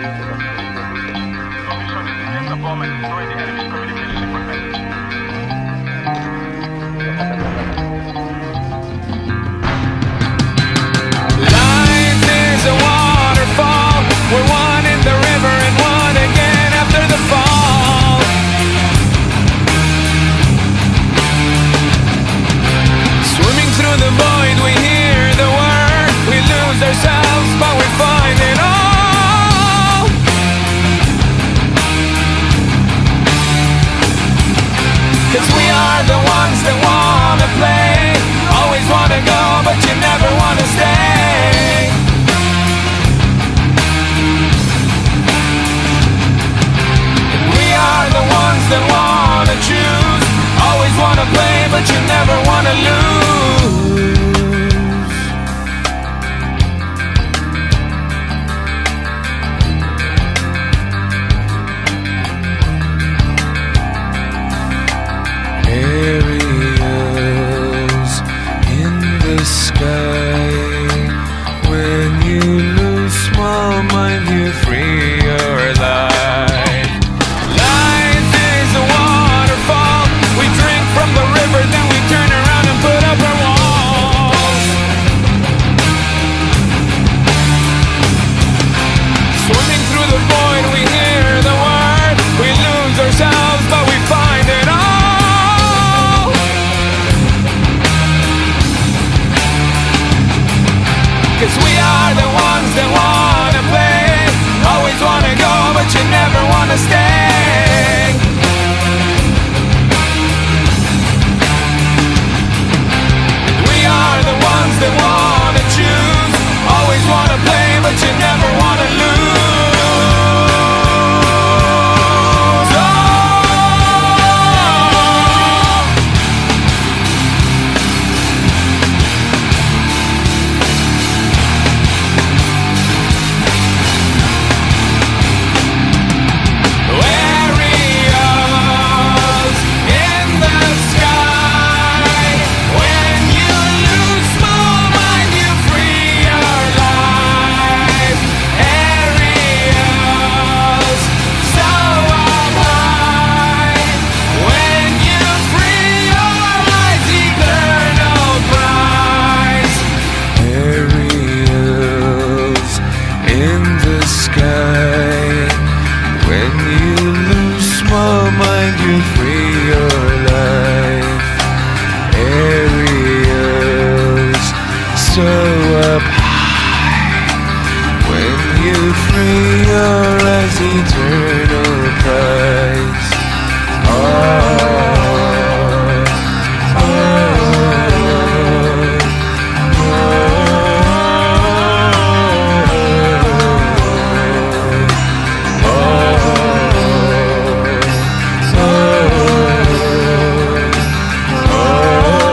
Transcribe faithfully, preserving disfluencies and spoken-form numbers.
bomb and destroy the enemy's communication equipment. Life is a waterfall. We're one in the river and one again after the fall. Swimming through the void, we hear the word. We lose ourselves, but we find it all. Cause we are the ones that wanna play. Always wanna go, but you never wanna stay. And we are the ones that wanna choose. Always wanna play, but you never wanna lose. Aerials in the sky. When you lose small mind, you free your life. Life is a waterfall. We drink from the river, then we turn around and put up our walls. Swimming through the void, we hear the word. We lose ourselves, but we find it all. Cause we are the ones that wanna play. Always wanna go, but you never wanna stay. And we are the ones that wanna choose. Always wanna play, but you never wanna lose. When you lose small mind, you free your life. Aerials so up high. When you free your eyes, eternal pride.